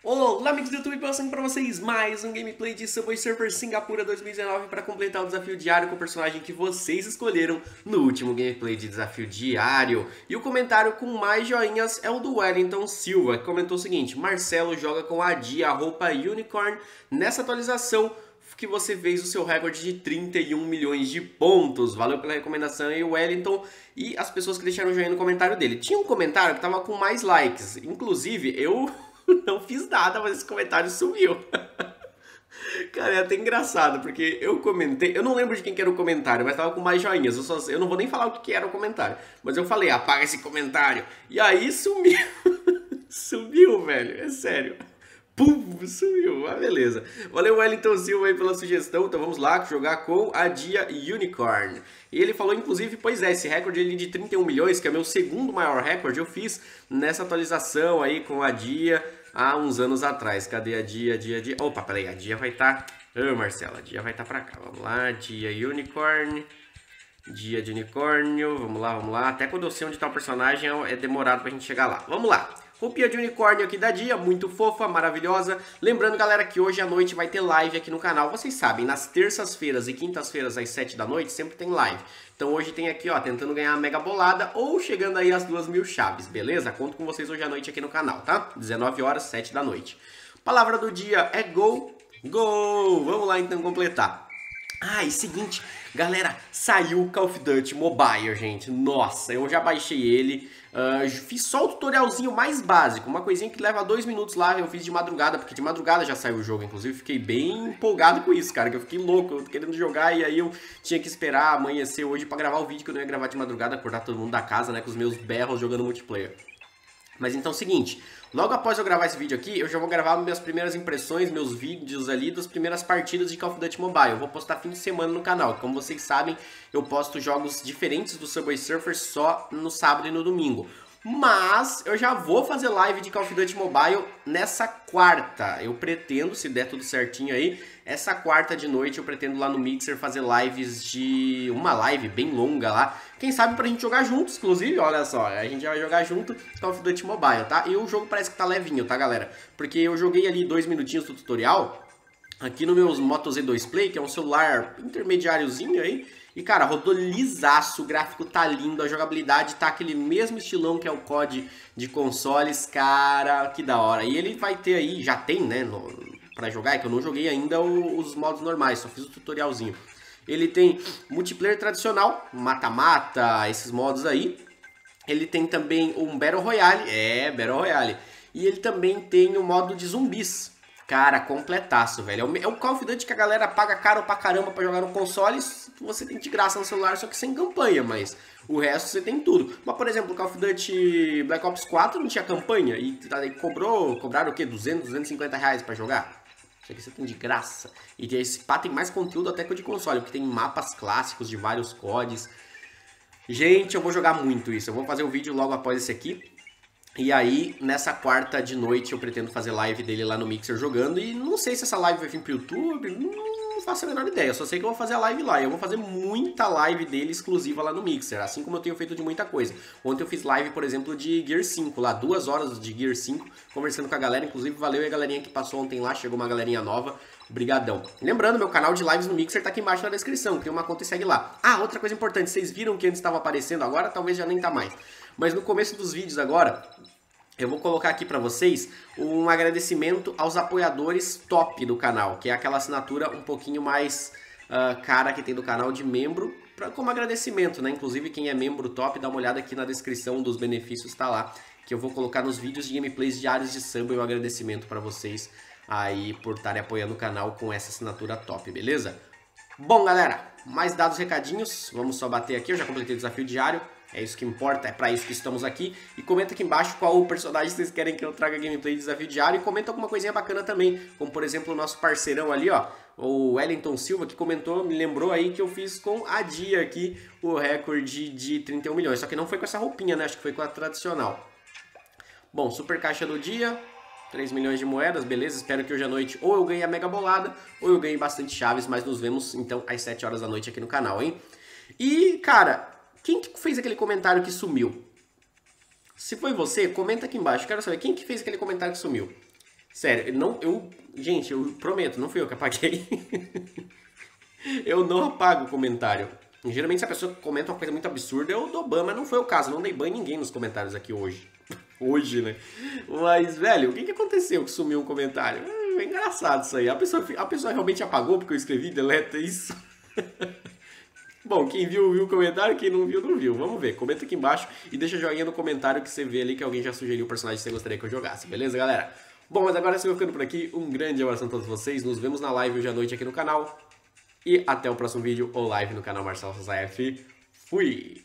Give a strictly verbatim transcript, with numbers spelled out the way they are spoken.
Olá, amigos do YouTube, passando para vocês mais um gameplay de Subway Surfer Singapura dois mil e dezenove para completar o desafio diário com o personagem que vocês escolheram no último gameplay de desafio diário. E o comentário com mais joinhas é o do Wellington Silva, que comentou o seguinte: Marcelo joga com a Dia, a roupa Unicorn, nessa atualização que você fez o seu recorde de trinta e um milhões de pontos. Valeu pela recomendação aí, Wellington, e as pessoas que deixaram joinha no comentário dele. Tinha um comentário que tava com mais likes, inclusive eu não fiz nada, mas esse comentário sumiu. Cara, é até engraçado, porque eu comentei, eu não lembro de quem que era o comentário, mas tava com mais joinhas, eu, só, eu não vou nem falar o que, que era o comentário, mas eu falei, apaga esse comentário, e aí sumiu, sumiu, velho, é sério. Pum, sumiu, ah, beleza. Valeu, Wellington Silva aí pela sugestão. Então vamos lá jogar com a Dia Unicorn. E ele falou, inclusive, pois é, esse recorde ali de trinta e um milhões, que é meu segundo maior recorde, eu fiz nessa atualização aí com a Dia há uns anos atrás. Cadê a Dia, Dia, Dia? Opa, peraí, a Dia vai estar... Tá... Ô, Marcela, a Dia vai estar tá pra cá. Vamos lá, Dia Unicorn. Dia de unicórnio, vamos lá, vamos lá. Até quando eu sei onde tá o personagem é demorado pra gente chegar lá. Vamos lá. Roupinha de unicórnio aqui da Dia, muito fofa, maravilhosa. Lembrando, galera, que hoje à noite vai ter live aqui no canal. Vocês sabem, nas terças-feiras e quintas-feiras às sete da noite sempre tem live. Então hoje tem aqui, ó, tentando ganhar a mega bolada ou chegando aí às duas mil chaves, beleza? Conto com vocês hoje à noite aqui no canal, tá? dezenove horas, sete da noite. Palavra do dia é gol, gol. Vamos lá então completar. Ah, e seguinte, galera, saiu o Call of Duty Mobile, gente. Nossa, eu já baixei ele, uh, fiz só o tutorialzinho mais básico, uma coisinha que leva dois minutos lá, eu fiz de madrugada, porque de madrugada já saiu o jogo, inclusive fiquei bem empolgado com isso, cara, que eu fiquei louco, eu querendo jogar, e aí eu tinha que esperar amanhecer hoje pra gravar o vídeo, que eu não ia gravar de madrugada, acordar todo mundo da casa, né, com os meus berros jogando multiplayer. Mas então é o seguinte, logo após eu gravar esse vídeo aqui, eu já vou gravar minhas primeiras impressões, meus vídeos ali das primeiras partidas de Call of Duty Mobile. Eu vou postar fim de semana no canal. Como vocês sabem, eu posto jogos diferentes do Subway Surfer só no sábado e no domingo. Mas eu já vou fazer live de Call of Duty Mobile nessa quarta. Eu pretendo, se der tudo certinho aí, essa quarta de noite eu pretendo lá no Mixer fazer lives de... uma live bem longa lá. Quem sabe pra gente jogar juntos, inclusive, olha só, a gente vai jogar junto Call of Duty Mobile, tá? E o jogo parece que tá levinho, tá, galera? Porque eu joguei ali dois minutinhos do tutorial aqui no meu Moto Z dois Play, que é um celular intermediáriozinho aí. E, cara, rodou lisaço, o gráfico tá lindo, a jogabilidade tá aquele mesmo estilão que é o C O D de consoles, cara, que da hora. E ele vai ter aí, já tem, né, no, pra jogar, é que eu não joguei ainda o, os modos normais, só fiz o tutorialzinho. Ele tem multiplayer tradicional, mata-mata, esses modos aí. Ele tem também um Battle Royale, é, Battle Royale. E ele também tem o modo de zumbis. Cara, completaço, velho. É um Call of Duty que a galera paga caro pra caramba pra jogar no console. Você tem de graça no celular, só que sem campanha, mas o resto você tem tudo. Mas, por exemplo, o Call of Duty Black Ops quatro não tinha campanha e cobrou, cobraram o quê? duzentos, duzentos e cinquenta reais pra jogar? Isso aqui você tem de graça. E esse pá tem mais conteúdo até que o de console, porque tem mapas clássicos de vários C O Ds. Gente, eu vou jogar muito isso. Eu vou fazer o vídeo logo após esse aqui. E aí, nessa quarta de noite, eu pretendo fazer live dele lá no Mixer jogando. E não sei se essa live vai vir pro YouTube, não faço a menor ideia. Eu só sei que eu vou fazer a live lá. Eu vou fazer muita live dele exclusiva lá no Mixer, assim como eu tenho feito de muita coisa. Ontem eu fiz live, por exemplo, de Gear cinco, lá, duas horas de Gear cinco, conversando com a galera. Inclusive, valeu aí a galerinha que passou ontem lá, chegou uma galerinha nova. Brigadão. Lembrando, meu canal de lives no Mixer tá aqui embaixo na descrição, tem uma conta e segue lá. Ah, outra coisa importante, vocês viram que antes estava aparecendo, agora talvez já nem tá mais. Mas no começo dos vídeos agora, eu vou colocar aqui pra vocês um agradecimento aos apoiadores top do canal, que é aquela assinatura um pouquinho mais uh, cara que tem do canal de membro, pra, como agradecimento, né? Inclusive quem é membro top, dá uma olhada aqui na descrição dos benefícios, tá lá, que eu vou colocar nos vídeos de gameplays diários de Subway, um agradecimento pra vocês aí por estarem apoiando o canal com essa assinatura top, beleza? Bom, galera, mais dados, recadinhos, vamos só bater aqui, eu já completei o desafio diário. É isso que importa, é pra isso que estamos aqui. E comenta aqui embaixo qual o personagem vocês querem que eu traga gameplay de desafio diário. E comenta alguma coisinha bacana também. Como, por exemplo, o nosso parceirão ali, ó. O Wellington Silva, que comentou, me lembrou aí que eu fiz com a Dia aqui o recorde de trinta e um milhões. Só que não foi com essa roupinha, né? Acho que foi com a tradicional. Bom, super caixa do dia. três milhões de moedas, beleza? Espero que hoje à noite ou eu ganhe a mega bolada ou eu ganhe bastante chaves. Mas nos vemos, então, às sete horas da noite aqui no canal, hein? E, cara... quem que fez aquele comentário que sumiu? Se foi você, comenta aqui embaixo. Quero saber quem que fez aquele comentário que sumiu. Sério, não, eu... Gente, eu prometo, não fui eu que apaguei. Eu não apago o comentário. Geralmente se a pessoa comenta uma coisa muito absurda, eu dou ban, mas não foi o caso. Não dei ban em ninguém nos comentários aqui hoje. Hoje, né? Mas, velho, o que, que aconteceu que sumiu um comentário? É engraçado isso aí. A pessoa, a pessoa realmente apagou porque eu escrevi, deleta isso. Bom, quem viu, viu o comentário, quem não viu, não viu. Vamos ver. Comenta aqui embaixo e deixa joinha no comentário que você vê ali que alguém já sugeriu o personagem que você gostaria que eu jogasse. Beleza, galera? Bom, mas agora eu vou ficando por aqui. Um grande abraço a todos vocês. Nos vemos na live hoje à noite aqui no canal. E até o próximo vídeo ou live no canal Marcelo F. Fui!